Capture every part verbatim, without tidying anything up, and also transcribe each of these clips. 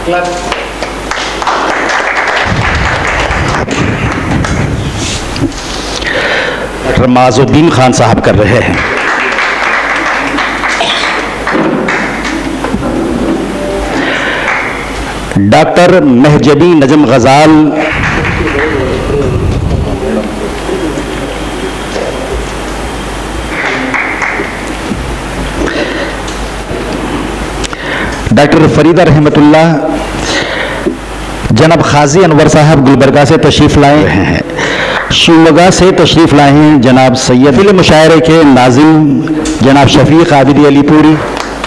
Doctor माजुद्दीन Khan साहब कर रहे हैं। डॉक्टर महजबी नजम गजाल, डॉक्टर फरीदा रहमतुल्लाह, जनाब खाजी अनवर साहब गुलबर्गा से तशरीफ लाए हैं। शिवमोगा से तशरीफ लाए हैं जनाब सैयद मुशायरे के नाजिम जनाब शफीक आबिदी अलीपुरी,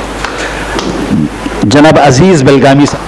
जनाब अजीज बेलगामी साहब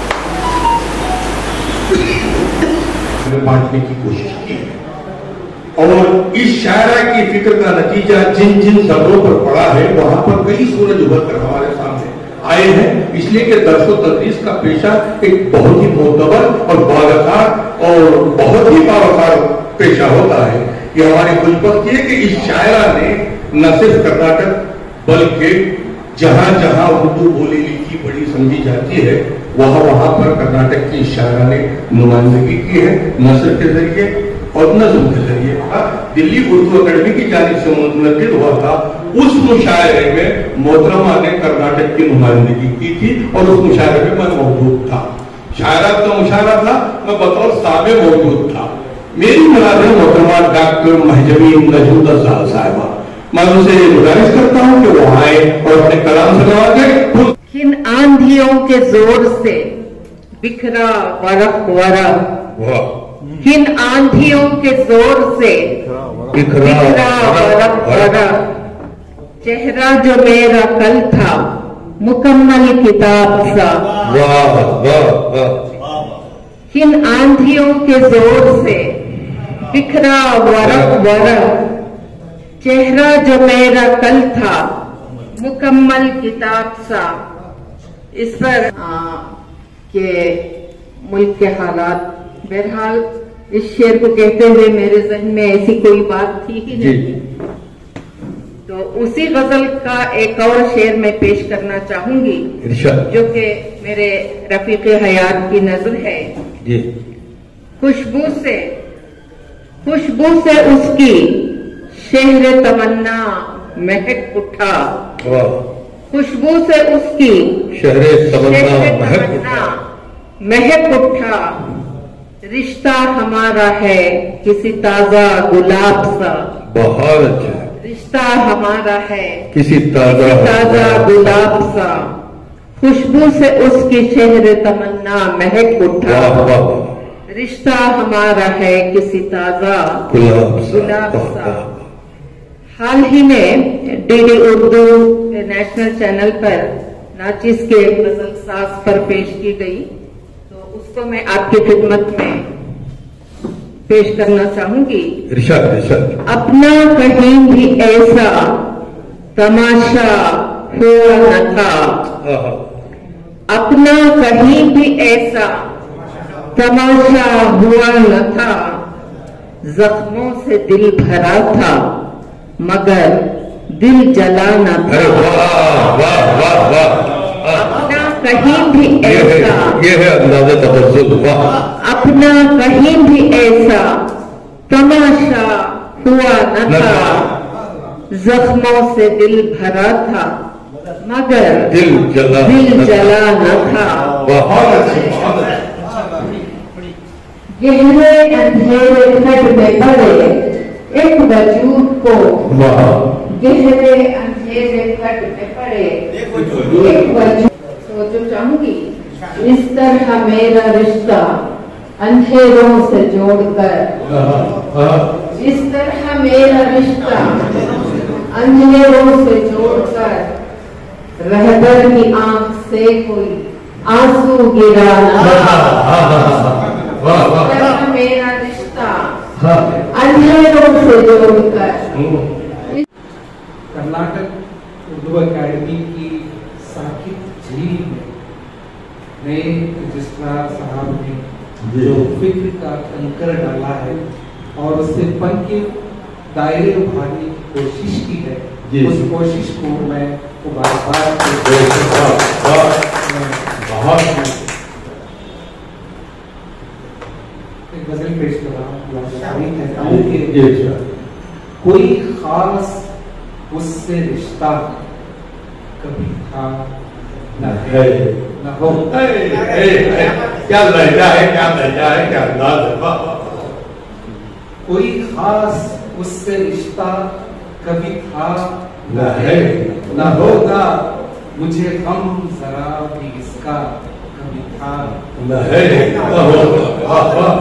बांटने की कोशिश की है। और इस शायरा की फिक्र का नतीजा जिन जिन जगहों पर पड़ा है वहां पर कई सूरज उभर कर हमारे सामने आए हैं। इसलिए कि दर्स व तदरीस का पेशा एक बहुत ही मोतबर और बावकार और बहुत ही बावकार पेशा होता है। ये हमारी खुशबख्ती है कि इस शायरा ने न सिर्फ कर्नाटक बल्कि जहां जहां उर्दू बोली लिखी पढ़ी समझी जाती है वहां वहां पर कर्नाटक की शायरा ने नुमाइंदगी की है, नस्र के जरिए और नज़्म के जरिए। दिल्ली उर्दू अकेडमी की जानिब से मुनक़िद हुआ था, उस मुशायरे में मोहतरमा ने कर्नाटक की नुमाइंदगी की थी और उस मुशायरे में मैं मौजूद था। शायरा का मुशायरा था, मैं बतौर सामे मौजूद था। मेरी मुलाज़िम मोहतरमा डॉक्टर महजबी नजम गजाल साहिबा, मैं उनसे गुजारिश करता हूँ कि वो आए और अपने कलाम से नवाजे। किन आंधियों के जोर से बिखरा वरक वरक, किन आंधियों के जोर से बिखरा वरक वरक, चेहरा जो मेरा कल था मुकम्मल किताब सा। वाह वाह वाह। किन आंधियों के जोर से बिखरा वरक वरक, चेहरा जो मेरा कल था मुकम्मल किताब सा। इस पर आ, के मुल्क के हालात, बहरहाल इस शेर को कहते हुए मेरे जहन में ऐसी कोई बात थी ही नहीं, तो उसी गजल का एक और शेर मैं पेश करना चाहूंगी जो कि मेरे रफीक हयात की नज़र है। खुशबू से खुशबू से उसकी शहर तमन्ना महक उठा, खुशबू से उसकी शहर तमन्ना महक उठा, रिश्ता हमारा है किसी ताजा गुलाब सा। बहुत अच्छा। रिश्ता हमारा है किसी ताजा ताजा गुलाब सा, खुशबू से उसकी शहर तमन्ना महक उठा, रिश्ता हमारा है किसी ताजा गुलाब सा। हाल ही में डीडी उर्दू नेशनल चैनल पर नाचिस के गजल साज पर पेश की गई, तो उसको मैं आपकी खिदमत में पेश करना चाहूंगी। इरशाद इरशाद। अपना कहीं भी ऐसा तमाशा हुआ न था, अपना कहीं भी ऐसा तमाशा हुआ न था, जख्मों से दिल भरा था मगर दिल जला न था। वाह वाह वाह। अपना कहीं भी ऐसा, ये है अंदाज़े तबस्सुम। वाह। अपना कहीं भी ऐसा तमाशा हुआ न था, जख्मों से दिल भरा था मगर दिल जला दिल जला न था। गहरे अंधेरे खड में पड़े एक वजूद को, गहरे अंधेरे खड में पड़े एक वजूद। तो जो चाहूंगी, इस तरह मेरा रिश्ता अंधेरों से जोड़कर, इस तरह मेरा रिश्ता अंधेरों से जोड़कर, रहबर की आंख से कोई आंसू गिरा ना। इस तरह मेरा रिश्ता अंधेरों से जोड़कर। कर्नाटक उर्दू अकेडमी की साकिब झील में नए रजिस्ट्रार साहब ने जो फिक्र का कंकर डाला है और उससे फन के दायरे उभारने की कोशिश की है, उस कोशिश को मैं मुबारकबाद एक गजल पेश कर रहा हूँ, कहता हूँ कि कोई खास उससे रिश्ता कभी था न है न हो। क्या लहजा है, क्या लहजा है, क्या अंदाज है। कोई खास उससे रिश्ता कभी था न है न होगा, मुझे गम जरा भी इसका कभी था न है न होगा।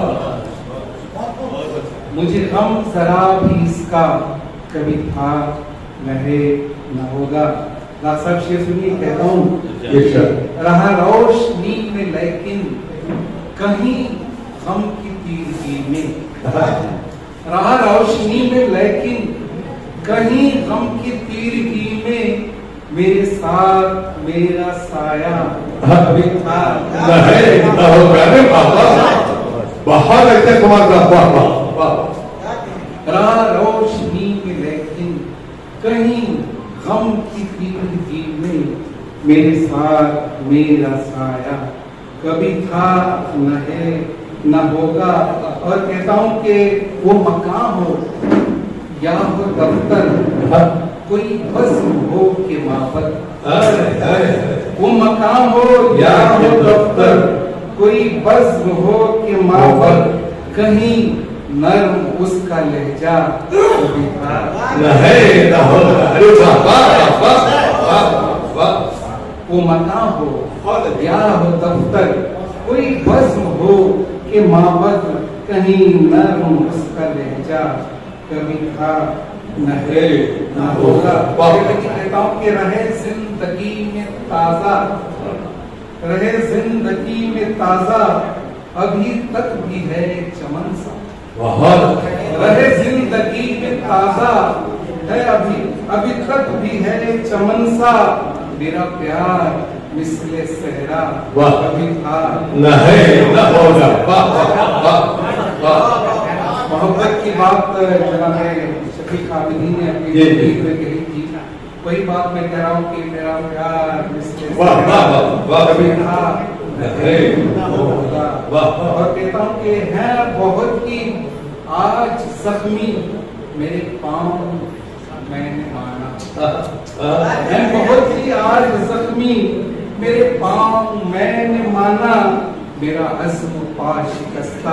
मुझे गम जरा भी इसका कभी था न है न होगा। डॉक्टर साहब शेर सुनिए, कहता हूँ रहा रोशनी में लेकिन कहीं गम की तीरगी में, रहा रोशनी में लेकिन कहीं गम की तीरगी में, मेरे साथ मेरा साया कभी था न है न होगा। बहुत अच्छा समाज का रहा रोशनी में लेकिन कहीं गम की तीरगी में, मेरे साथ मेरा साया कभी था न है न होगा। और कहता हूँ कि वो मकान हो या हो दफ्तर, कोई बज़्म हो के माबद, वो मकान हो या हो दफ्तर, कोई बज़्म हो के माबद, कहीं नर्म उसका लहजा कभी था न है न होगा। अरे वाह वाह वाह वाह। वो मकान हो या हो दफ्तर, कोई बज़्म हो के माबद, कहीं नर्म उसका लहजा कभी था न है न होगा। कहता हूँ कि रहे जिंदगी में ताजा, रहे जिंदगी में ताजा, अभी तक भी है चमन सा। रहे जिंदगी में ताजा है अभी अभी तक भी है चमन सा, मेरा प्यार मिसले सहरा कभी था न है न होगा। मोहब्बत की बात जनाब शफीक आबिदी ने अपनी तकरीर में कही थी, वही बात मैं कह रहा हूँ कि मेरा प्यार मिसले सहरा कभी था न है न होगा। और कहता हूँ कि है बहुत ही आज जख्मी मेरे पाँव मैंने माना, है बहुत ही आज जख्मी मेरे पाँव मैंने माना, मेरा अज़्म पा शिकस्ता।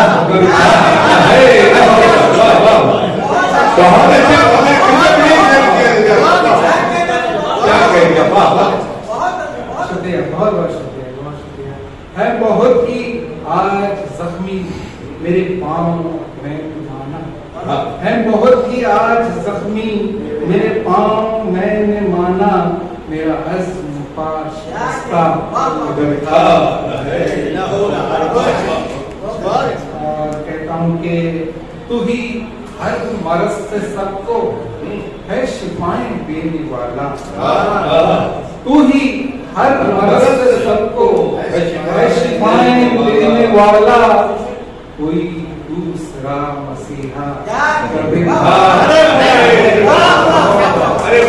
शुक्रिया, बहुत बहुत शुक्रिया, बहुत शुक्रिया। है बहुत ही आज जख्मी मेरे पाँव मैंने माना, है बहुत ही आज जख्मी मेरे पाँव मैंने माना, मेरा अज़्म पा शिकस्ता। और कहता हूँ कि तू ही हर मर्ज़ से सबको है शिफाएं देने वाला, तू ही हर मर्ज़ से सबको है शिफाएं देने वाला, कोई दूसरा मसीहा कभी था। अरे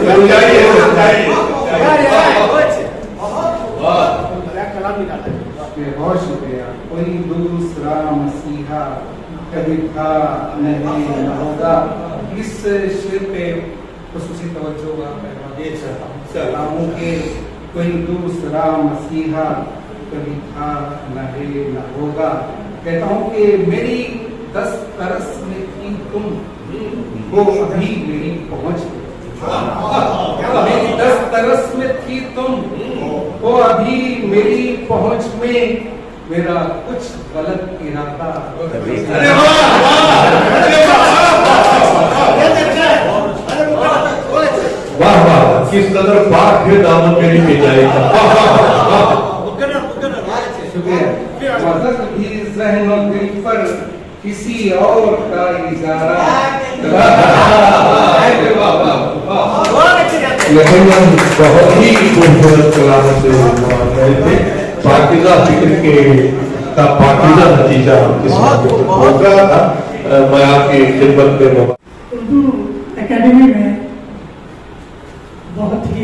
बहुत शुक्रिया। कोई दूसरा मसीहा कभी था नहीं न होगा। इस शेर पे खुसूसी तवज्जो चाहता हूँ कि कोई दूसरा मसीहा कभी था नहीं न होगा। कहता हूँ कि मेरी दस तरस में थी तुम, वो अभी मेरी पहुंच मेरी दस तरस में थी तुम, वो अभी मेरी पहुंच में, मेरा कुछ गलत इरादा। वाह वाह, किस कदर पाक है दामन मेरी पिटाई का। शुक्रिया। मदद भी ज़हन दिल पर किसी और का इजारा। लेकिन बहुत ही खूबसूरत कलाम से थे। पाकिज़ा फिक्र के का पाकिज़ा नतीजा होगा था। मैं आपकी खिदमत में उर्दू एकेडमी में बहुत ही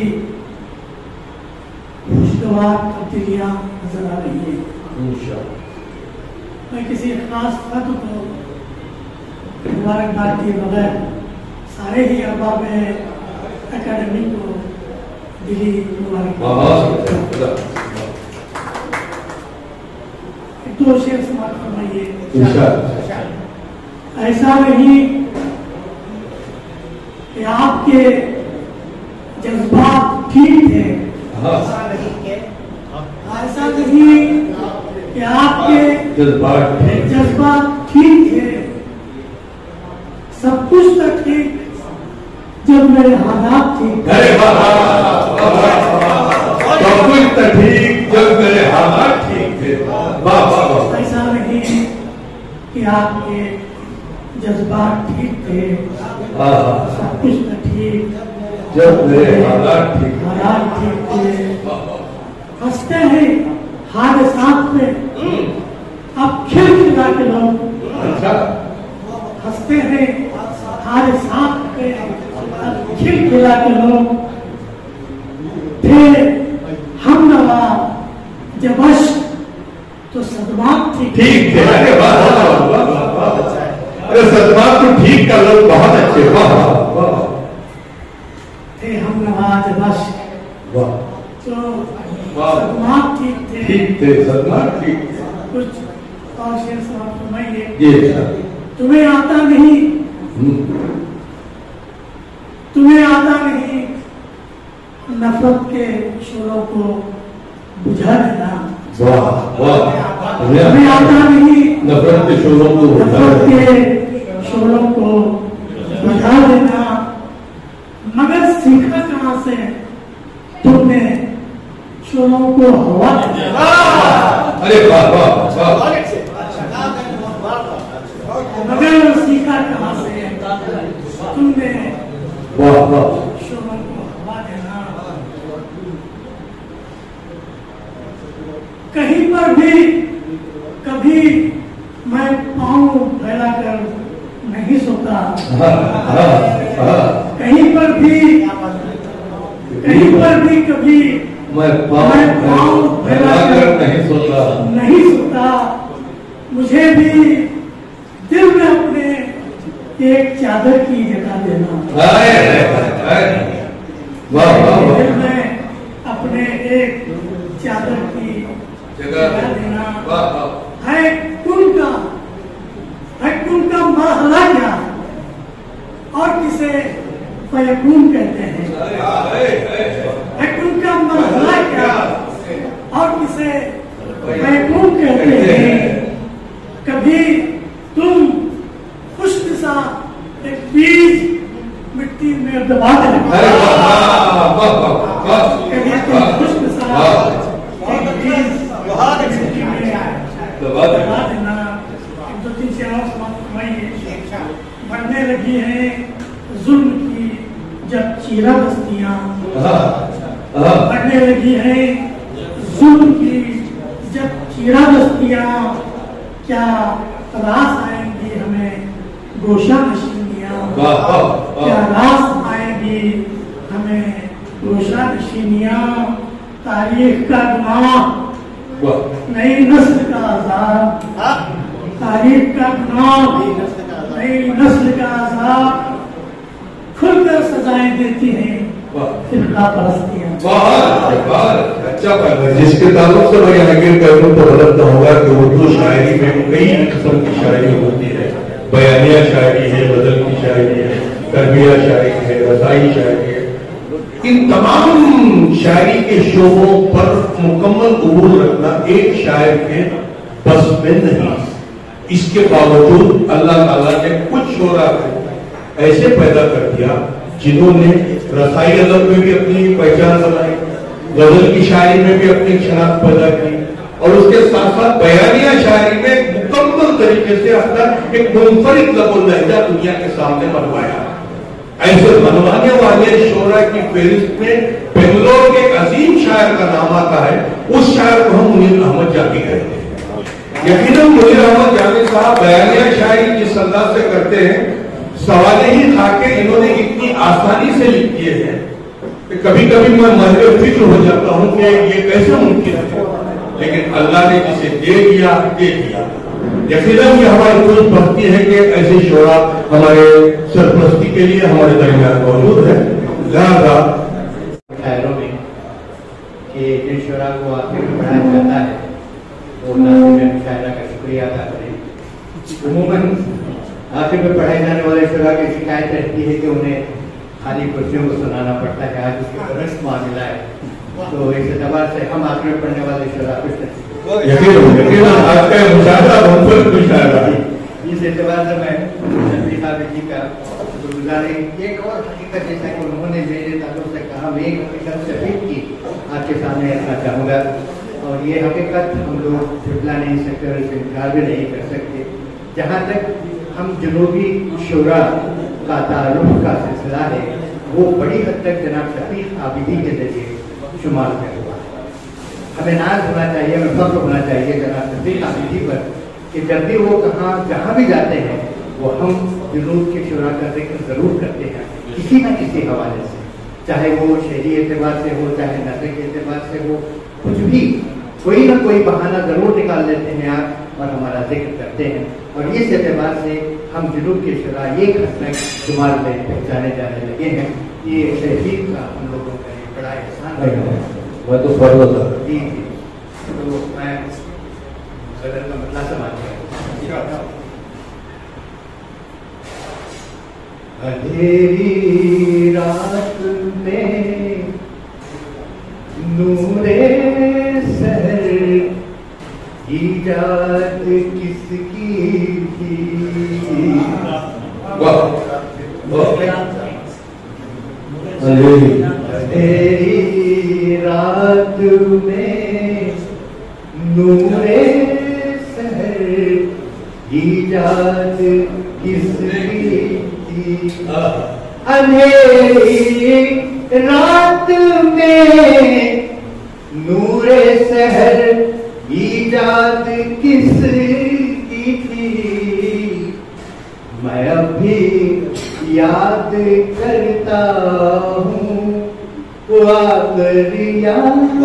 खुशगवार तब्दीलियाँ नजर आ रही है। मैं किसी खास फर्द को मुबारकबाद के बगैर सारे ही अरबाब एकेडमी को दिली मुबारकबाद। दो शेर समाप्त फरमाइए। ऐसा नहीं कि आपके जज्बात ठीक थे, ऐसा नहीं कि आपके जज्बात जज्बात ठीक थे, सब कुछ तो ठीक जब मेरे हालात ठीक थे। सब कुछ तो ठीक जब मेरे हालात ठीक थे। ऐसा नहीं कि आपके जज्बात ठीक थे, सब कुछ तो ठीक जब मेरे हालात ठीक हालात ठीक थे। हंसते हैं हादसात में अब खिल खिला के लोग, हंसते हैं हादसात में अब खिल खिला के लोग थे हम नवा जब अश्क तो सदमात ठीक ठीक थे। अरे वाह वाह वाह वाह, अरे सदमात तो ठीक का लोग बहुत अच्छे। वाह वाह थे हम नवा जब अश्क वाह, तो सदमात ठीक थे। ठीक थे, सदमात ठीक थे। कुछ और शेर समाप्त फरमाइए। ये तुम्हें आता नहीं, तुम्हें आता नहीं नफरत के शोरों को बुझा देना। वाह वाह, तुम्हें आता नहीं नफरत के शोरों को नफरत के शोरों को बुझा देना। मगर सीखा कहां से तुमने शोरों को हवा देना। अरे वाह वाह वाह, मगर सीखा कहां से तुमने वाह वाह, शोरों को हवा देना। कहीं पर भी कभी मैं पाँव फैलाकर नहीं सोता। कहीं पर भी कहीं पर भी कभी मैं पाँव फैलाकर नहीं सोता नहीं सोता। मुझे भी दिल में अपने एक चादर की जगह देना। वाह वाह, दिल में अपने एक चादर की जगह देना। है कुन का है कुन का मरहला क्या और किसे फयकून कहते हैं। है कुन का मरहला क्या और किसे फयकून कहते हैं। कभी तुम खुश्क सा एक बीज मिट्टी में दबा देना। कभी तुम खुश्क सा एक बीज मिट्टी में दबा देना। दो तीन शेरों समाप्त फरमाइए। बढ़ने लगी है जुल्म की जब चीरा बस्तियां, बढ़ने लगी है जुल्म की जब चीरा बस्तियां, क्या रास आएंगी हमें गोशा नशीनियां। क्या रास आएंगी हमें गोशा नशीनियां। तारीख का गुनाह नई नस्ल का आजाद, तारीख का गुनाह नई नस्ल का आजाद। खुलकर सजाएं देती हैं फिरका परस्तियां। अच्छा पढ़ना, जिसके ताल्लुक से मैं यहाँ गिर करूँ तो बदलता होगा कि उर्दू शायरी में कई किस्म की शायरी होती है। बयानिया शायरी है, बदल की शायरी है, तरबिया शायरी है, रसाई शायरी है। इन तमाम शायरी के शोबों पर मुकम्मल कबूल रखना एक शायर के बस में नहीं। इसके बावजूद अल्लाह ताला ने कुछ शोरा को ऐसे पैदा कर दिया जिन्होंने रसाई अदब में भी अपनी पहचान बनाई, गजल की शायरी में भी अपनी शनाख्त पैदा की और उसके साथ साथ बयानिया शायरी में मुकम्मल तरीके से अपना एक मुनफरिद लफ्ज़ लहजा दुनिया के सामने बनवाया। ऐसे बनवाने वाले शोरा की फहरिस्त में बेंगलोर के एक अजीम शायर का नाम आता है। उस शायर को हम मुनीर अहमद जामी कहते हैं। यकीनन मुनीर अहमद जामी साहब बयानिया शायरी जिस अंदाज से करते हैं, सवाल ही खाके इन्होंने इतनी आसानी से लिख दिए हैं कि कभी कभी मैं महज फिक्र हो जाता हूं कि ये कैसे मुमकिन है। लेकिन अल्लाह ने जिसे दे दिया दे दिया। यकीनन ये हमारी खुद भक्ति है कि ऐसे शोरा हमारे सरपरस्ती के लिए हमारे दरमियान मौजूद है। लिहाजा शायरों में कि जिन शोरा को आखिर में पढ़ाया जाता है वो नाज़िम शायरा का शुक्रिया अदा करें। उमूमन आखिर में पढ़ाए जाने वाले शोरा की शिकायत रहती है कि उन्हें खाली कुर्सियों को सुनाना पड़ता है। आज उसके बरस मामला है, तो इस एतबार से हम आखिर में पढ़ने वाले शोरा कुछ इस एतबार से मैं नबी साहब जी का गुजारे एक और हकीकत जैसा कि उन्होंने मेरे ताल्लुक से कहा, मैं एक हकीकत शफीक की आपके सामने रखना चाहूँगा। और ये हकीकत हम लोग झुटला नहीं सकते और इसे इनकार भी नहीं कर सकते। जहाँ तक हम जनूबी शोरा का तारुफ का सिलसिला है वो बड़ी हद तक जनाब शफीक आबिदी के जरिए शुमार कर हुआ है। हमें नाज होना चाहिए, हमें फख्र होना चाहिए जनाब शफीक आबिदी पर कि जब भी वो कहाँ जहाँ भी जाते हैं वो हम जुनूब के शुरा का जिक्र जरूर करते हैं किसी न किसी हवाले से, चाहे वो शहरी एतबार से हो चाहे नजर के एतबार से हो, कुछ भी कोई ना कोई बहाना जरूर निकाल लेते हैं आप और हमारा जिक्र करते हैं। और इस एतबार से हम जुनूब के शुरा एक हद तक शुमार में पहचाने जाने लगे हैं। ये तहजीब का हम लोगों का एक बड़ा एहसान है। तो फर्ज था जी जी, तो मैं सदर का मतलब समझ अंधेरी रात में नूरे सहर ईजाद किसकी थी। अंधेरी रात में नूरे सहर ईजाद किसकी थी। अंधेरी रात में नूरे सहर ईजाद किसकी थी। मैं अभी याद करता हूँ वो आखिरिया,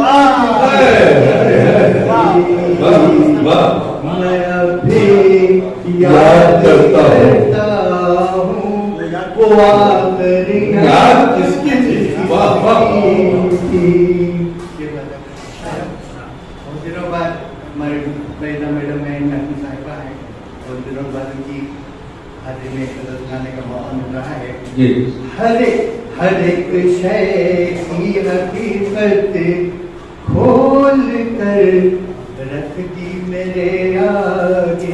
मैं अभी याद करता हूँ वो आखिरिया किसकी थी। बहुत दिनों बाद हमारे बैदा मैडम में नकली साहिबा है, बहुत दिनों बाद उनकी हाजिर में लाने का मौका मिल रहा है। हर हर एक शय की हकीकत खोल कर रख दी मेरे आगे।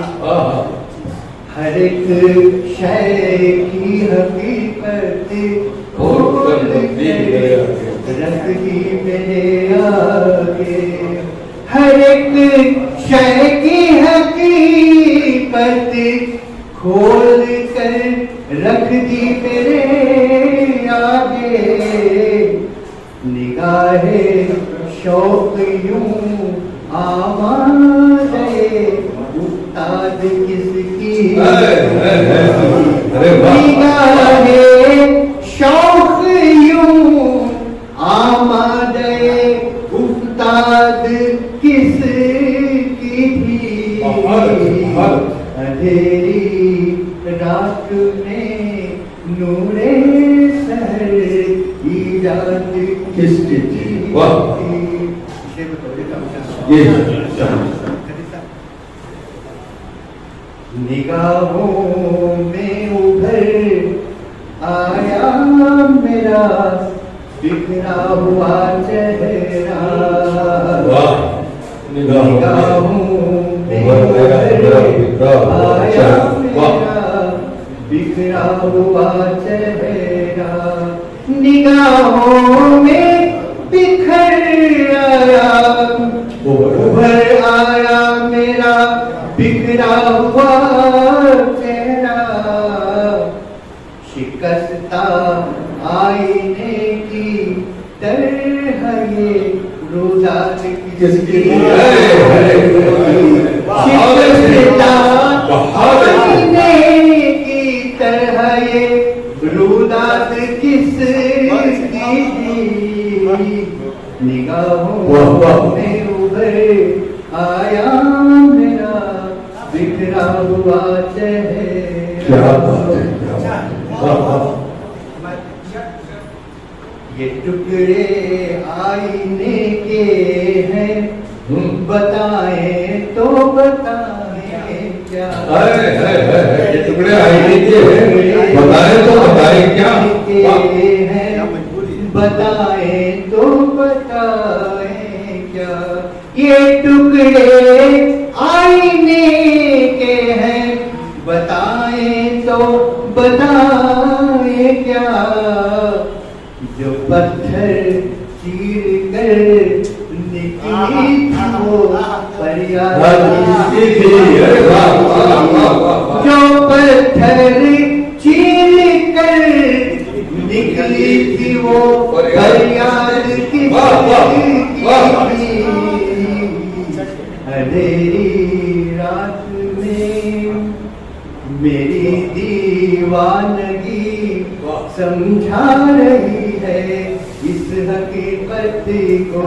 हर एक शय की हकीकत खोल कर रख दी मेरे आगे। हर एक शय की हकीकत खोल कर रख दी मेरे आगे। निगाहे शौक यूं आवाज़े उस्ताद किसकी। निगाहे शौक यूं आवाज़े उस्ताद किसकी थी। अंधेरी रात में नूरे सहर ईजाद किसकी थी। निगाहों में उभर आया मेरा बिखरा हुआ चेहरा। निगाहों में उभर आया मेरा बिखरा हुआ चेहरा। निगाहों में बिखर आया उभर आया मेरा बिखरा हुआ चेहरा। शिकस्ता आईने की तरह ये रोजात किसकी। शिकस्ता आईने की तरह ये रोजात किसकी थी। निगाहों में उभर आया मेरा बिखरा हुआ चेहरा। क्या बात है, क्या बात है। वाह, वाह। ये टुकड़े आईने के हैं, बताएं तो बताएं क्या। अरे अरे अरे ये टुकड़े आईने के हैं, बताएं तो बताएं क्या। हैं, बताएं तो बताएं क्या। ये टुकड़े आईने के हैं, बताएं तो बताएं क्या। जो पत्थर चीर कर निकली थी वो फरियाद, जो पत्थर चीर कर निकली थी वो फरियाद की। अंधेरी रात में मेरी दीवानगी समझा रही है इस हकीकत को।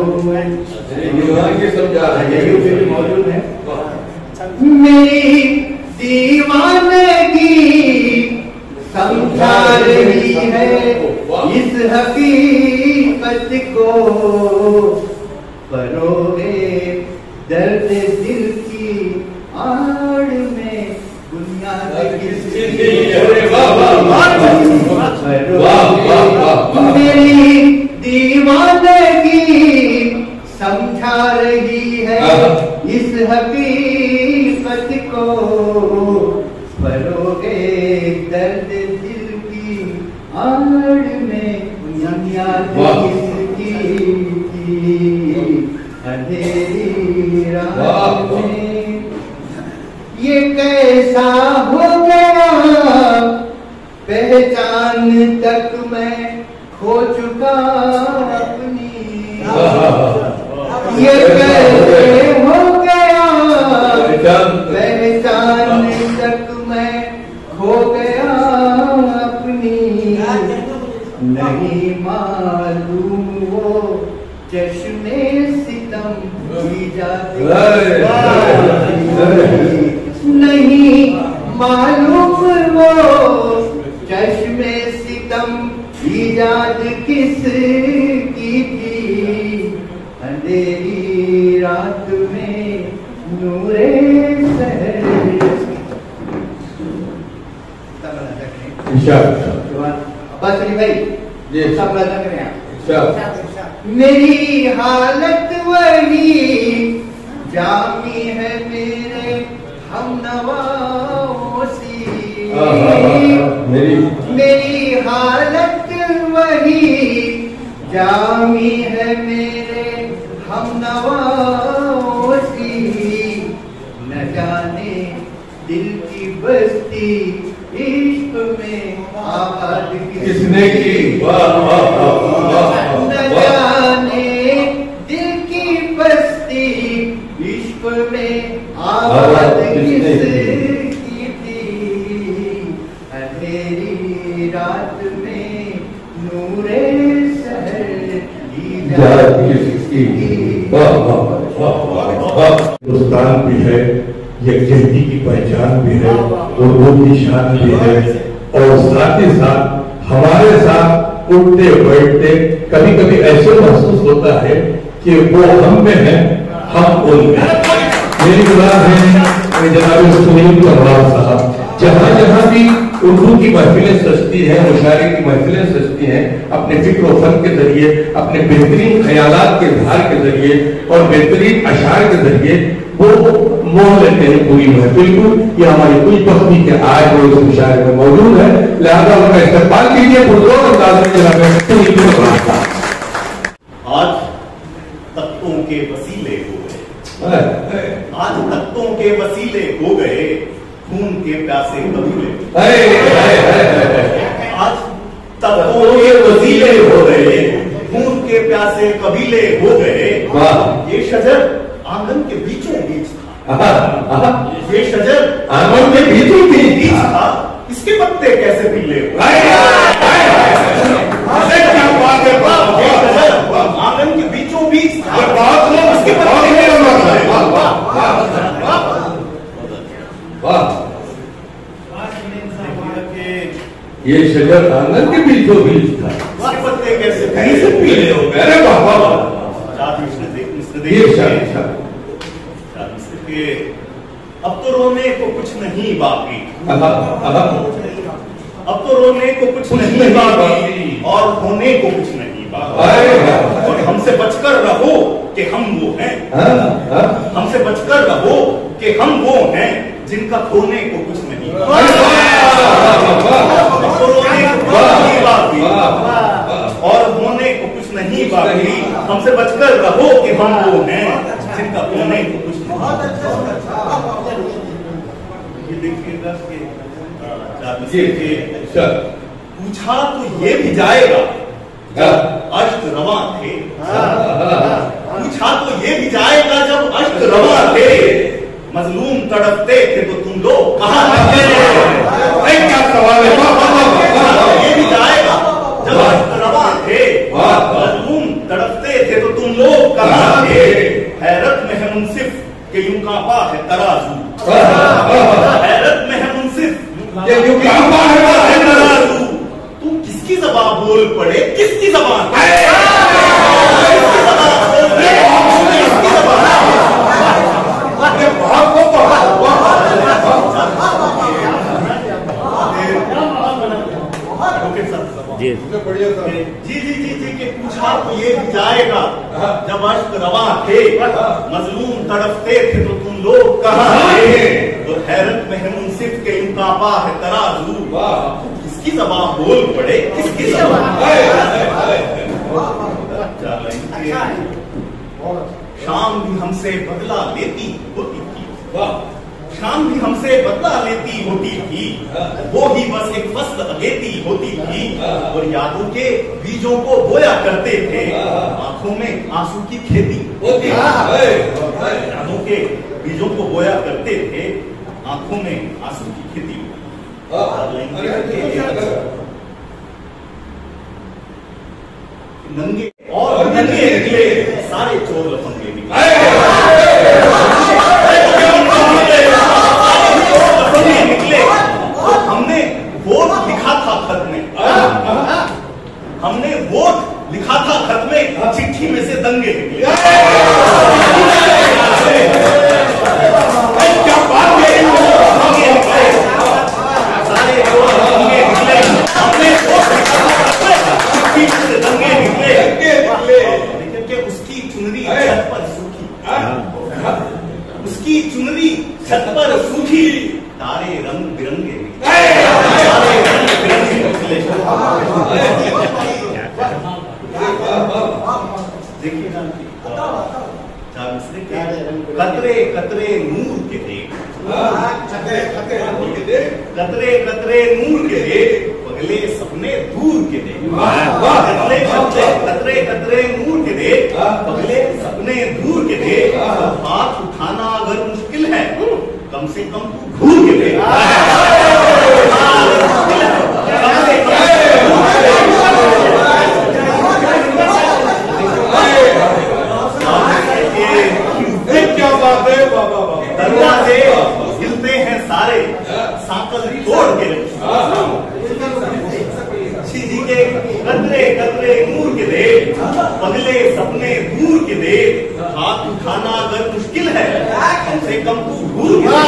समझा मौजूद है। मेरी दीवानगी समझा रही है इस हकीकत को। परोए दर्द दिल की आड़ में बुनियाद किसकी। मेरी दीवानगी समझा रही है इस हकीकत को। परोगे दर्द दिल की आड़ में बुनियाद किसकी। अंधेरी रात में ये कैसा हो गया, पहचान तक मैं खो चुका अपनी। ये कैसे हो गया, पहचान तक मैं खो गया अपनी। नहीं मालूम वो चश्मे सितम की जाती, नहीं मालूम वो चश्मे सितम ईजाद किस की थी। अंधेरी रात में नूरे सहर। बस भाई सब लगा करें। मेरी हालत वही जामी है मेरे हम नवाओं सी। मेरी मेरी हालत वही जामी है मेरे हम नवाओं सी। न जाने दिल की बस्ती इश्क में आबाद किसने की। न जाने दिल की बस्ती इश्क में आबाद किसकी थी। अंधेरी रात में नूरे सहर ईजाद किसकी। हिंदुस्तान भी है, यकजहती की पहचान भी है, उर्दू की शान भी है। और साथ ही साथ हमारे साथ उठते बैठते कभी कभी ऐसे महसूस होता है कि वो हम में है, हम उनमें। मेरी बात है जनाब सुनील कमरान साहब, जहाँ जहाँ भी उर्दू की महफिलें सजती हैं, मुशायरे की महफिलें सजती हैं, अपने फिक्र और फन के जरिए, अपने बेहतरीन ख्यालात के इजहार के जरिए और बेहतरीन अशार के जरिए वो मोह लेते हैं पूरी महफिल को। ये हमारी कुछ बख्ती के आज वो इस मुशायरे में मौजूद है, लिहाजा उनका इस्तेमाल कीजिए पुरजोर अंदाज में। जनाब सुनील कमरान साहब, आज तख्तों के वसीले हो गए, आज तख्तों के वसीले हो गए, खून के प्यासे कबीले। आज तख्तों के वसीले हो गए, खून के प्यासे कबीले हो गए। ये शजर आंगन के बीचों बीच था, ये शजर आंगन के बीचों बीच था, इसके पत्ते कैसे पीले हो। आंगन के बीचों बीच था, इसके पत्ते कैसे पीले हो। ये शजर आंगन के बीचों बीच था। इसके पत्ते कैसे कैसे पीले हो गए? अरे बाबा ये शायद के अब तो रोने को कुछ नहीं बाकी, अब तो रोने को कुछ नहीं बाकी और होने को कुछ नहीं बाकी। और हमसे बचकर रहो कि हम वो हैं, हमसे बचकर रहो कि हम वो हैं जिनका खोने को कुछ नहीं बाकी और होने को कुछ नहीं बाकी। हमसे बचकर रहो कि हम वो हैं जिनका खोने को कुछ नहीं। ये देखिएगा कि पूछा तो ये भी जाएगा जब अष्ट रवा थे, पूछा तो ये भी जाएगा जब अष्ट रवा थे। मजलूम तड़पते थे तो तुम लोग कहाँ थे? क्या सवाल है? ये भी जाएगा जब अष्ट रवा थे, मजलूम तड़पते थे तो तुम लोग कहाँ थे? हैरत में है मुंसिफ के यूं कांपा है तराजू, हैरत में है मुंसिफ के यूं कांपा है तराजू। तुम किसकी ज़बान बोल पड़े? किसकी ज़बान? किसकी ज़बान बोल पड़े? किसकी ज़बान? जी जी जी जी जी के पूछा तो ये भी जाएगा जब अष्ट रवा थे, मजलूम तड़पते थे तो तुम लोग कहाँ थे? और हैरत में है मुंसिफ के यूं कांपा है तराजू। किसकी ज़बान बोल पड़े? किसकी ज़बान? शाम भी हमसे बदला लेती होती थी, शाम भी हमसे बदला लेती होती थी, वो ही बस एक फसल अगेती होती थी। और यादों के बीजों को बोया करते थे, आंखों में आंसू की खेती होती थी। यादों के बीजों को बोया करते थे, आंखों में आंसू की खेती नंगे और नंगे निकले सारे चोर लफंगे निकले, निकले। हमने वोट लिखा था खत में, हमने वोट लिखा था खत में, चिट्ठी में से दंगे निकले। क्या बात है? दंगे निकले, सारे चोर दंगे निकले। हमने वोट लिखा था खत में, चिट्ठी में से दंगे निकले। लेकिन के उसकी चुनरी छत पर सूखी, उसकी चुनरी छत पर सूखी, तारे रंग बिरंगे तारे रंग बिरंगे निकले। देखिए कतरे कतरे नूर के देख, कतरे कतरे नूर के देख, पगले सपने दूर के देख। कतरे कतरे कतरे नूर के देख, पगले सपने दूर के देख। हाथ उठाना अगर मुश्किल है कम से कम तू घूर के देख। क्या बात है बाबा? दरवाजे हिलते हैं सारे, सांकल तोड़ के जी के कतरे कतरे नूर के दे, पगले सपने दूर के दे। हाथ उठाना अगर मुश्किल है कम से कम तू दूर के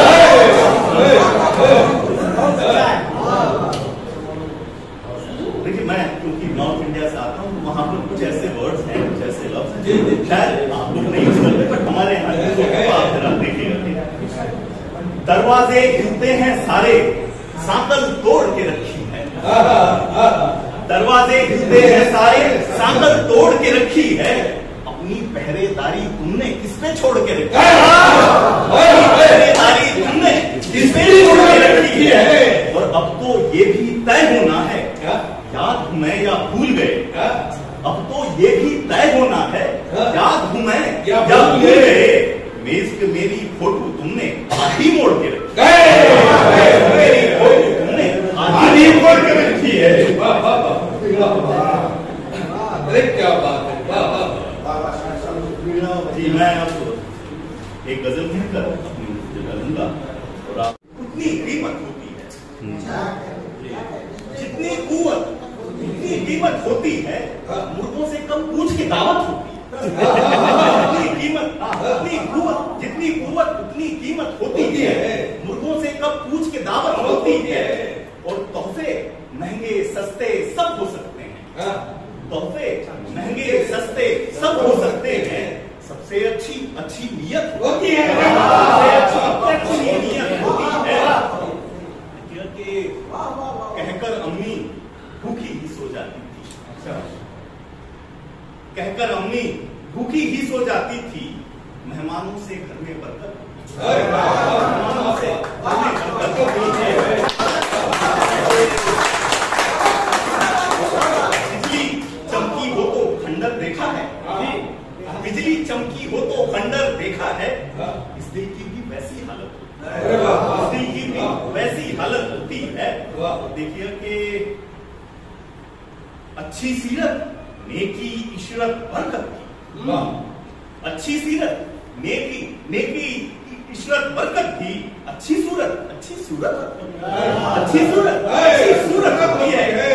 देखिए। मैं क्योंकि नॉर्थ इंडिया से आता हूँ, वहां पर कुछ ऐसे वर्ड्स हैं, कुछ ऐसे लफ्ज हैं शायद आप लोग नहीं सुनते, बट हमारे यहाँ देखिएगा। दरवाजे हिलते हैं सारे, सांकल तोड़ के रखी है। दरवाजे हिलते हैं सारे, सांकल तोड़ के रखी है। अपनी पहरेदारी तुमने किस पे छोड़ के रखी है? पहरेदारी तुमने किस पे छोड़ के रखी है? और अब तो ये भी तय होना है, याद हूं मैं या भूल गए। अब तो ये भी तय होना है, याद हूं मैं या भूल गए। मेज पे मेरी फोटो तुमने आधी मोड़ के रखी, मेरी फोटो तुमने आधी मोड़ के रखी है। अरे क्या बात है जी। मैं अब एक गजल कहकर अपनी जगह लूंगा और आप उतनी कीमत होती है जितनी कुवत जितनी कीमत होती है मुर्गों से कम पूछ की दावत होती है। जितनी कीमत जितनी कुवत जितनी कुवत उतनी कीमत होती है मुर्गों से कम पूछ की दावत होती है। और तोहफे महंगे सस्ते सब हो सकते हैं, तोहफे महंगे सस्ते सब हो सकते हैं, सबसे अच्छी अच्छी नीयत होती है, सबसे अच्छी अच्छी नीयत होती है। कि कहकर अम्मी भूखी ही सो जाती थी, कहकर अम्मी भूखी ही सो जाती थी, मेहमानों से घर में बरकत, मेहमानों से घर में बरकत। बिजली चमकी हो तो खंडर देखा है, बिजली चमकी हो तो खंडर देखा है, इस दिल की भी वैसी हालत होती है, इस दिल की भी वैसी हालत होती है। देखिए कि अच्छी सीरत नेकी इशरत बरकत की, अच्छी सीरत नेकी नेकी इशरत बरकत की, अच्छी सूरत अच्छी सूरत अच्छी सूरत अच्छी सूरत होती है।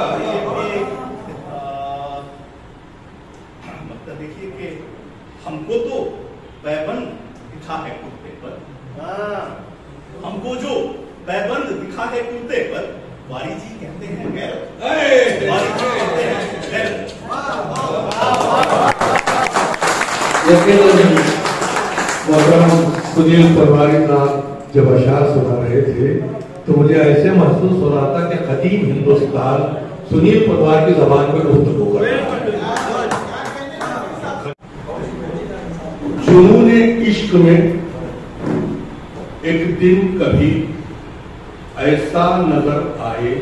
मतलब देखिए कि हमको तो पैबंद दिखा है कुर्ते पर, हमको जो पैबंद दिखा है कुर्ते पर, वारी जी कहते हैं गैरत, वारी जी कहते हैं गैरत। सुनील पटवारी साहब जब अशार सुना रहे थे तो मुझे ऐसे महसूस हो रहा था कि कदीम हिंदुस्तान सुनील पटवार की जबान में गुफ्तगू कर रहा है। जुनून इश्क में एक दिन कभी ऐसा नजर आए,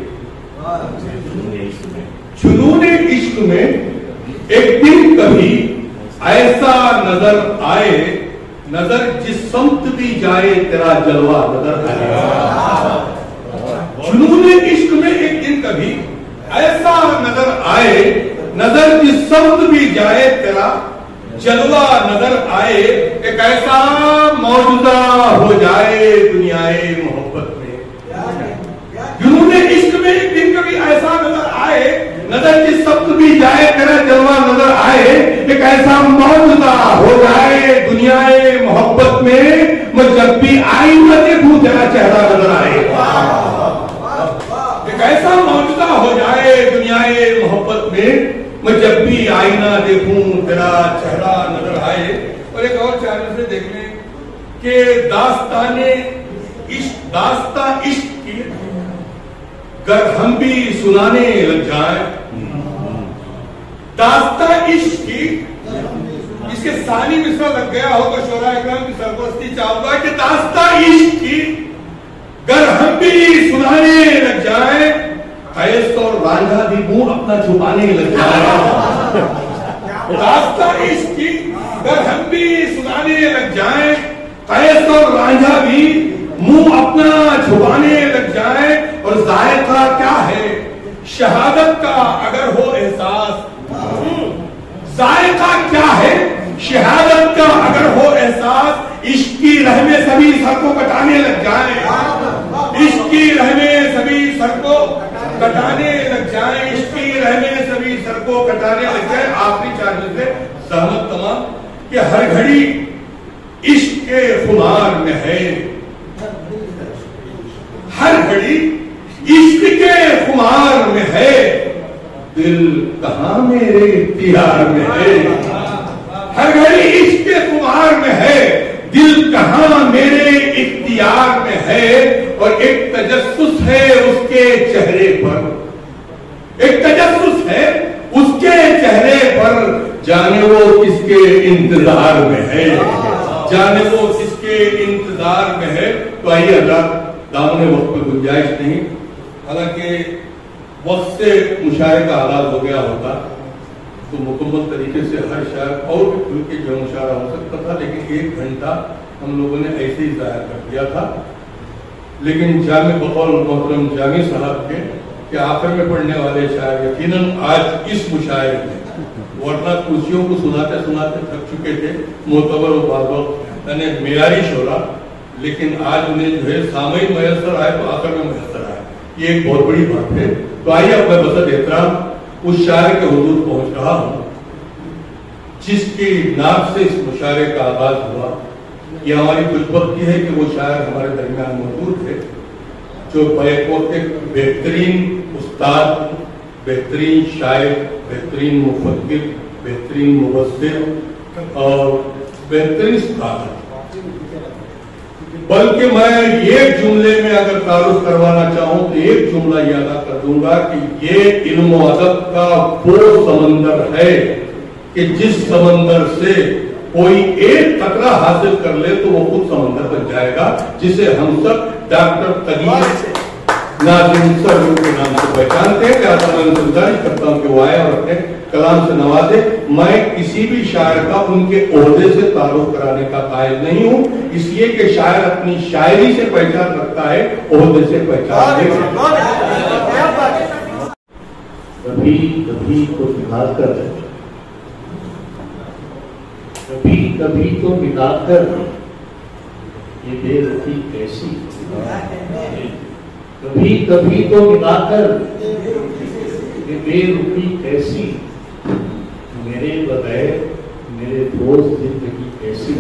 जुनून इश्क में एक दिन कभी ऐसा नजर आए, नजर जिस समत भी जाए तेरा जलवा नजर आए। जुनून इश्क में एक दिन कभी ऐसा नजर आए, नजर जिस समत भी जाए तेरा जलवा नजर आए, एक ऐसा मौजूदा हो जाए दुनियाए मोहब्बत में। जुनून इश्क में एक दिन कभी ऐसा नजर आए, नजर जिस शब्द भी जाए तेरा जलवा नजर आए, एक ऐसा मौजूदा हो जाए दुनियाए मोहब्बत में, मैं जब भी आईना देखूं तेरा चेहरा नजर आए। एक ऐसा मौजूदा हो जाए दुनियाए मोहब्बत में, मैं जब भी आईना देखूं तेरा चेहरा नजर आए। और एक और चैनल से देख लें कि दास्ताने इश्क दास्ता इश्क की गर हम भी सुनाने लग जाए, दास्ता इश्क की, इसके सानी मिसरा लग गया हो तो शोरा इकराम की सरपरस्ती चाहूंगा कि दास्ता इश्क की गर हम भी सुनाने लग जाए, कैस और रांझा भी मुंह अपना छुपाने लग जाए। दास्ता इश्क की गर हम भी सुनाने लग जाए, कैस और रांझा भी मुंह अपना छुपाने लग जाए। और जायका क्या है शहादत का अगर हो एहसास, जायका क्या है शहादत का अगर हो एहसास, इश्क की राह में सभी सर को कटाने लग जाए, इश्क की राह में सभी सर को कटाने लग जाए, इश्क की राह में सभी सर को कटाने लग जाए। आखिरी चार से सहमत तमाम कि हर घड़ी इश्क के खुमार में है, हर घड़ी इश्क के खुमार में है, दिल कहां मेरे इख्तियार में है। हर घड़ी इश्क के खुमार में है, दिल कहां मेरे इख्तियार में है। और एक तजस्सुस है उसके चेहरे पर, एक तजस्सुस है उसके चेहरे पर, जाने वो किसके इंतजार में है, जाने वो किसके इंतजार में है। तो आइए अल्लाह दामने वक्त में गुंजाइश नहीं, हालांकि वक्त से मुशायरे का आगाज हो गया होता तो मुकम्मल तरीके से हर शायर और भी खुल के जो मुशायरा हो सकता था, लेकिन एक घंटा हम लोगों ने ऐसे ही जाया कर दिया था। लेकिन जामे बकौल मोहतरम जामी साहब के कि आखिर में पढ़ने वाले शायर यकीनन आज इस मुशायरे में, वरना कुर्सियों को सुनाते सुनाते थक चुके थे मोतबर और बाबा यानी मेयारी शोरा, लेकिन आज उन्हें जो है सामयिक मयसर आए तो आखिर में मयसर आए। ये एक बहुत बड़ी बात है। तो आइए अब मैं बसत एहतराम उस शायर के हुजूर पहुंच रहा हूं जिसकी नाम से इस मुशायरे का आगाज हुआ। ये हमारी खुशबख्ती है कि वो शायर हमारे दरमियान मौजूद है जो बैकोट एक बेहतरीन उस्ताद, बेहतरीन शायर, बेहतरीन मुफक्किर, बेहतरीन मुबस्सिर और बेहतरीन स्कॉलर। बल्कि मैं ये जुमले में अगर तारुफ करवाना चाहूं तो एक जुमला ये अदा कर दूंगा कि ये इल्म अदब का वो समंदर है कि जिस समंदर से कोई एक कतरा हासिल कर ले तो वो खुद समंदर बन जाएगा, जिसे हम सब डॉक्टर तगीर नाज़िम सर के नाम से पहचानते हैं। लिहाजा मैं गुजारिश करता हूँ कि वो आए और अपने कलाम से नवाजे। मैं किसी भी शायर का उनके ओहदे से तारुफ कराने का कायल नहीं हूँ, इसलिए कि शायर अपनी शायरी से पहचान रखता है, ओहदे से पहचान नहीं। कभी कभी तो मिलाकर कभी कभी तो मिलाकर ये बेरुखी कैसी, कभी कभी तो मिलाकर ये बेरुखी कैसी, मेरे बगैर मेरे दोस्त जिंदगी कैसी,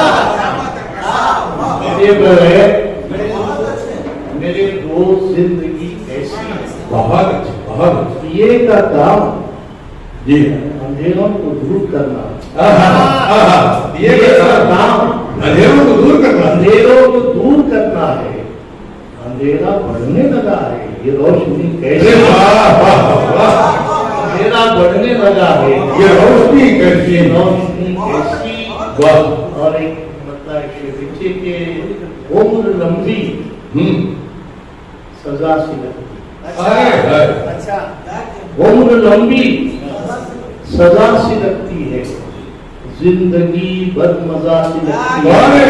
मेरे बगैर मेरे दोस्त जिंदगी कैसी। बहुत अच्छी, बहुत अच्छी। ये का काम जी अंधेरों को दूर करना, ये का काम अंधेरों को दूर करना, अंधेरों को दूर करना है। अंधेरा बढ़ने लगा है, ये रोशनी कैसी, अंधेरा बढ़ने लगा है, ये रोशनी कैसी, रोशनी कैसी। और एक मतलब बच्चे के उम्र लंबी सजा सी लगती, अच्छा उम्र लंबी सजा सी लगती है, जिंदगी बदमजा सी लगती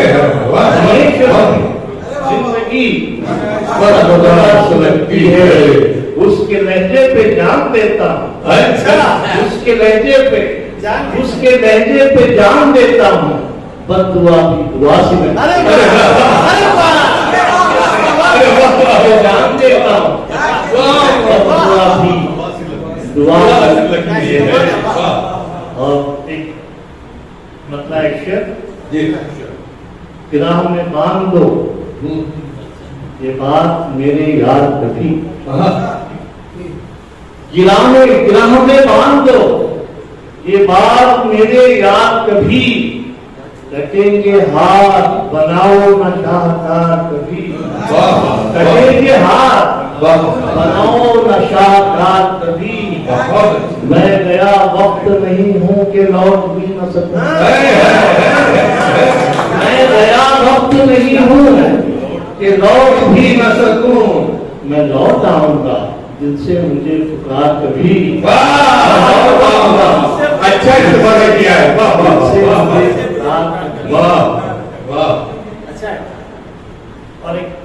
है, जिंदगी बदमजा सी लगती है। उसके लहजे पे जान देता हूँ, अच्छा उसके लहजे पे उसके लहजे पे जान देता हूँ, बददुआ भी दुआ सी लगती है, जान देता हूँ, बददुआ भी दुआ लगती है। और एक मतलब गिराह में बांध दो ये बात मेरे याद कभी, गिराह में गिराह में बांध दो ये बात मेरे याद कभी, कटेंगे हाथ बनाओ न शाहकार कभी, कटेंगे हाथ बनाओ न शाहकार कभी। मैं गया वक्त नहीं हूँ कि लौट भी न सकूं, मैं गया वक्त नहीं हूँ कि लौट भी न सकूं, मैं लौट आऊंगा जिनसे मुझे पुकार कभी, लौट आऊंगा। अच्छा इस्तेमाल किया है, वाह वाह वाह। अच्छा और एक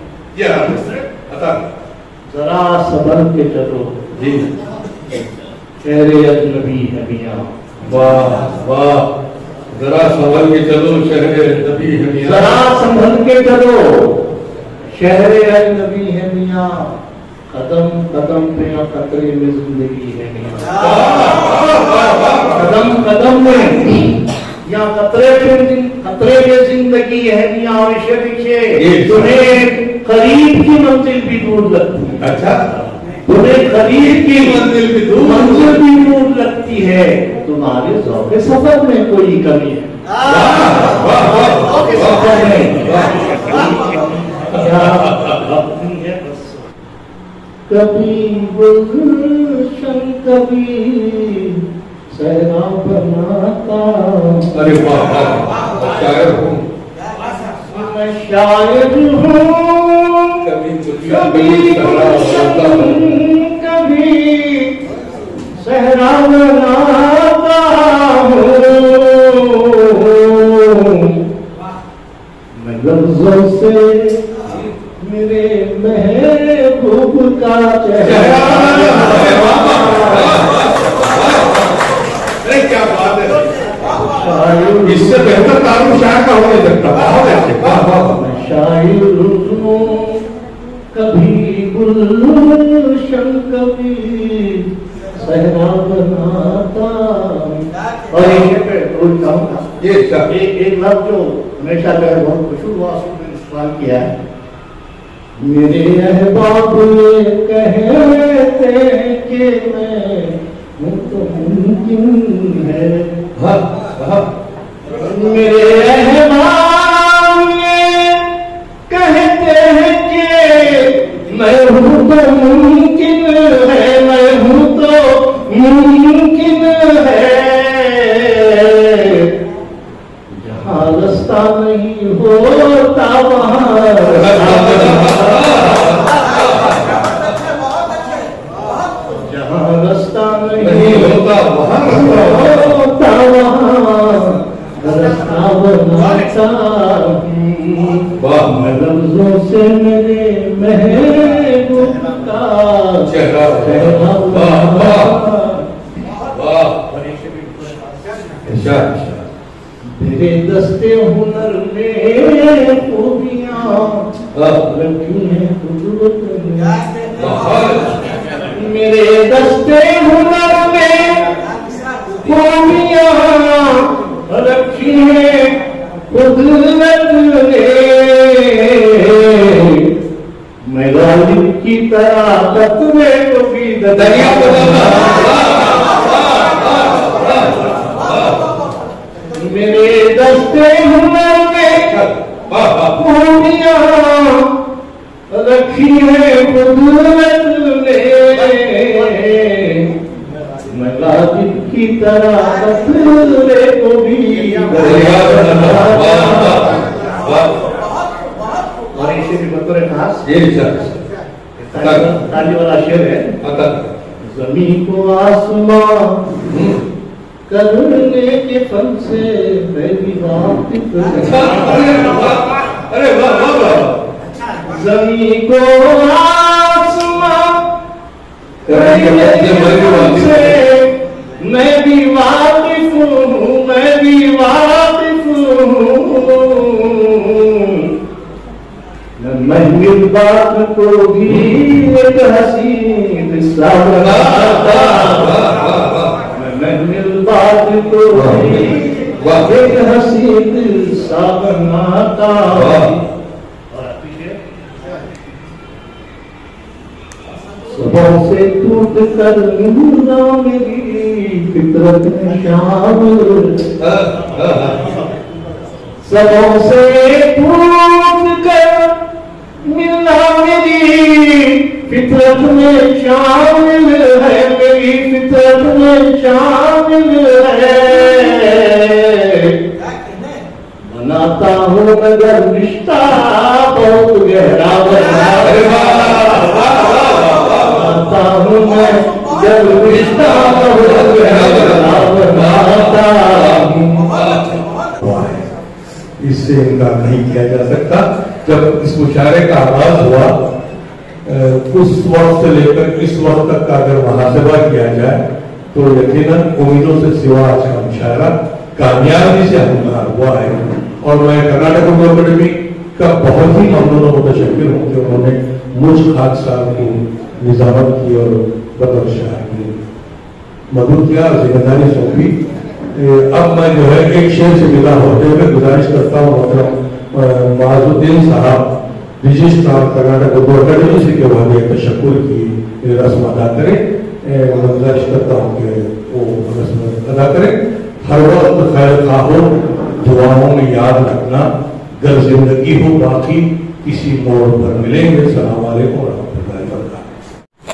जरा सबर के चलो जी, शहरे अजनबी है मियां, वाह वाह। जरा संभल के चलो शहरे अजनबी है मियां, जरा संभल के चलो शहरे अजनबी है मियां, कदम कदम पे या खतरे में जिंदगी है मियां, कदम कदम में या खतरे पे खतरे में जिंदगी है मियां। और इसे पीछे तुम्हें करीब की मंजिल भी दूर लगती है, अच्छा तुम्हें करीब की मंजिल भी दूर मंजिल भी दूर लगती है, तुम्हारे ज़ौक़े सफर में कोई कमी है, सफर में क्या अपनी है बस। कभी गुलशन कभी सहरा बनाता, अरे वाह वाह, शायर हूँ मैं शायर हूँ, कभी कभी गुलशन कभी सहरा बनाता हूँ, मैं लफ्ज़ों से मेरे महबूब का चेहरा, अरे क्या बात है, इससे बेहतर तारुफ शायर का हो नहीं सकता। बहुत अच्छे, वाह वाह। मैं शायर हूँ कभी गुलशन कभी सहरा बनाता। और एक पे रोज कहूँगा ये सब एक एक लफ्ज जो हमेशा जो है बहुत खुशबू हुआ उसने इस्तेमाल किया है। मेरे अहबाब ये कहते हैं कि मैं हूँ तो मुमकिन है। हाँ हाँ मेरे अहबाब ये कहते हैं कि मैं हूँ तो मुमकिन है, मैं हूँ तो मुमकिन है। जहाँ रास्ता नहीं होता वहाँ जहाँ रास्ता नहीं होता वहाँ होता वहाँ रास्ता बनाता हूँ। मैं लफ्जों से मेरे महबूब का चेहरा चेहरा मेरे दस्ते हुनर में खूबियाँ रखी हैं कुदरत ने। मेरे दस्ते हुनर में खूबियाँ रखी हैं कुदरत ने। मैं गालिब की तरह तत्वे को भी दरिया मेरे दस्ते हुनर में खूबियाँ रखी है कुदरत ने। मैं गालिब की तरह तत्वे को भी और इसे भी बतौर खास ये ताली वाला शेर है। जमीन को आसमां करने के फन से मैं भी वाकिफ अरे वाह वाह वाह जमीन को आसमां करने के फन से मैं भी वाकिफ हूँ, मैं भी वाकिफ हूँ। महमिल बात को भी एक हसीन सा बनाता। महमिल बात को भी एक हसीन सा बनाता। सबों से टूट कर मिलना मेरी फितरत में शामिल। सबों से टूट कर मिलना मेरी फितरत में शामिल है, मेरी फितरत में शामिल है। बनाता हूँ मगर रिश्ता बहुत गहरा बनाता हूँ मैं जब रिश्ता बहुत गहरा बनाता हूँ। इससे इनकार नहीं किया जा सकता। जब इस मुशायरे का आगाज हुआ उस वक्त से लेकर इस वक्त तक का अगर मुहासबा किया जाए तो यकीनन उम्मीदों से सिवा आज का मुशायरा कामयाबी से हमला हुआ है। और मैं कर्नाटक उर्दू अकेडमी का बहुत ही ममनून मुतशक्किर हूँ कि उन्होंने मुझ खाक साहब की निजामत की और बतौर शायर की मदद किया और जिम्मेदारी सौंपी। अब मैं जो है एक शेर से विदा होते हुए गुजारिश करता हूँ मोहतरम माजुद्दीन साहब रजिस्ट्रार कर्नाटक उर्दू अकेडमी से के वादे तशक्कुर की रस्म अदा करें। गुजारिश करता हूँ कि वो रस्म अदा करें। हर वक्त खैर खाहो दुआओं में याद रखना, अगर जिंदगी हो बाकी किसी मोड़ पर मिलेंगे। सलाम वालेकुम व रहमतुल्लाहि व बरकातुहू।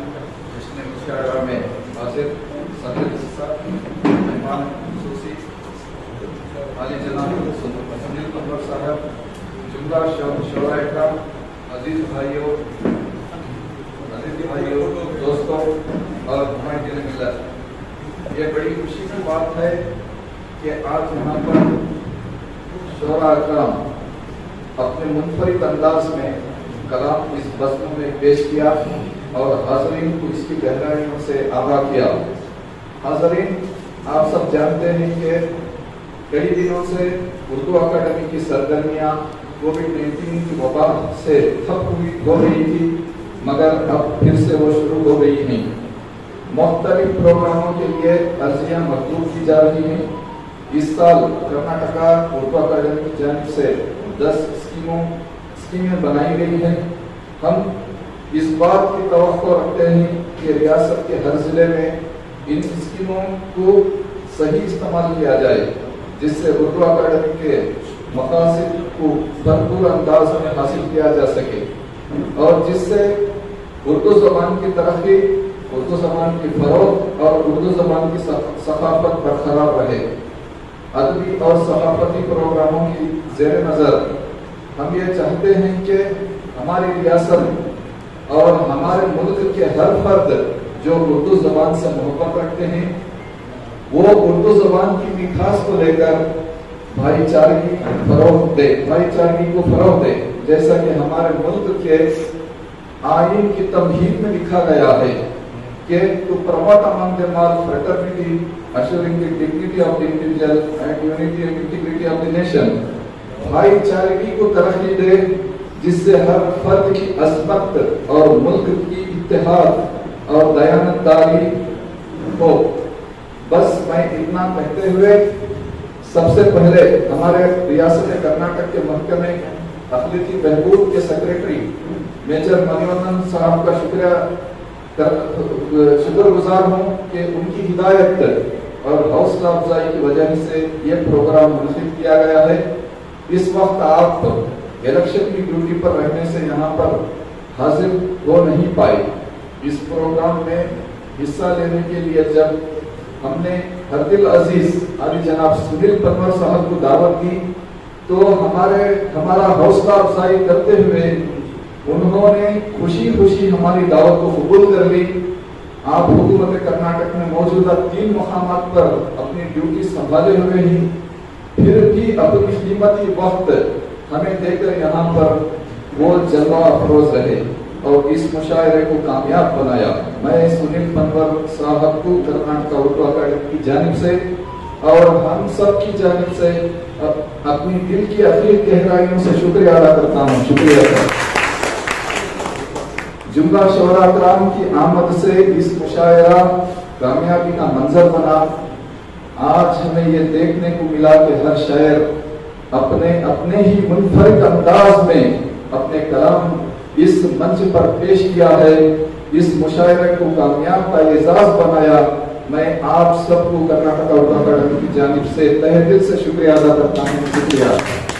अजीज भाइयों अजीज भाइयों दोस्तों और हमारे मिलत, ये बड़ी खुशी की बात है कि आज यहाँ पर शोरा अकराम अपने मुनफरिद अंदाज में कलाम इस बज़्म में पेश किया और हाज़रीन को इसकी गहराइयों से आगाह किया। हाज़रीन, आप सब जानते हैं कि कई दिनों से उर्दू अकादमी की सरगर्मियाँ कोविड नाइन्टीन की वबा से ठप हुई हो रही थी, मगर अब फिर से वो शुरू हो गई हैं। मुख्तलिफ प्रोग्रामों के लिए अर्जियां मंजूर की जा रही हैं। इस साल कर्नाटका उर्दू अकादमी की जानिब से दस स्कीमों स्कीमें बनाई गई हैं। हम इस बात की तवक्को रखते हैं कि रियासत के हर जिले में इन स्कीमों को सही इस्तेमाल किया जाए, जिससे उर्दू अकादमी के मकासद को भरपूर अंदाज में हासिल किया जा सके और जिससे उर्दू जबान की तरक्की, उर्दू जबान की फरोग और उर्दू जबान की सकाफत बरकरार रहे। अदबी और सकाफती प्रोग्रामों की जेर नज़र हम ये चाहते हैं कि हमारी रियासत और हमारे मुल्क के हर फर्द जो उर्दू जबान से मोहब्बत रखते हैं वो उर्दू जबान की मिठास को लेकर भाईचारगी फरोग दे भाईचारगी को फरोग दे। जैसा कि हमारे मुल्क के आईन की तमहीद में लिखा गया है कि to promote among the all fraternity, assuring the dignity of the individual and unity and integrity of the nation। भाईचारगी को तरक्की दे जिससे हर फर्द की अज़मत और मुल्क की इत्तेहाद और दयानतदारी हो। बस मैं इतना कहते हुए सबसे पहले हमारे रियासत कर्नाटक के महकमे अखिलती बहबूद के सेक्रेटरी मेजर मणिवन्नन साहब का शुक्रिया शुक्रगुजार हूँ कि उनकी हिदायत और हौसला अफजाई की वजह से ये प्रोग्राम मुनक़िद किया गया है। इस वक्त आप इलेक्शन की ड्यूटी पर रहने से यहाँ पर हाजिर हो नहीं पाए। इस प्रोग्राम में हिस्सा लेने के लिए जब हमने हरदिल अजीज आदि जनाब सुनील पनवर साहब को दावत दी तो हमारे हमारा हौसला अफजाई करते हुए उन्होंने खुशी खुशी हमारी दावत को कबूल कर ली। आप हुकूमत कर्नाटक में मौजूदा तीन मकामात पर अपनी ड्यूटी संभाले हुए ही फिर भी अपनी कीमती वक्त हमें देकर यहाँ पर वो जलवा अफरोज रहे और इस मुशायरे को कामयाब बनाया। मैं सुनील पनवर साहब को कर्नाटक उर्दू अकादमी की जानिब से और हम सब की जानिब से अपनी दिल की अखीर गहराइयों से शुक्रिया अदा करता हूँ। शुक्रिया। जुमला शोरा कराम की आमद से इस मुशायरा कामयाबी का मंजर बना। आज हमें ये देखने को मिला कि हर शायर अपने अपने ही मुनफरिद अंदाज में अपने कलाम इस मंच पर पेश किया है, इस मुशायरे को कामयाब का एजाज बनाया। मैं आप सबको कर्नाटक उर्दू अकादमी की जानिब से तहे दिल से शुक्रिया अदा करता हूँ। शुक्रिया।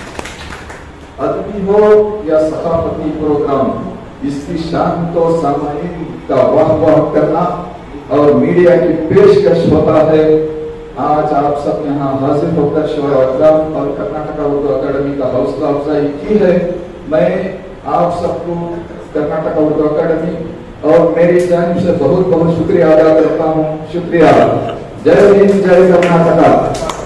अदबी हो या सकाफती प्रोग्राम, इसकी शान तो सामाइन का वाह वाह करना और मीडिया की पेशकश होता है। आज आप सब यहाँ हाजिर होकर शोरा अकराम और कर्नाटक उर्दू अकादमी का हौसला अफजाई की है। मैं आप सबको कर्नाटक उर्दू अकादमी और मेरी जानिब से बहुत बहुत शुक्रिया अदा करता हूँ। शुक्रिया। जय हिंद, जय कर्नाटका।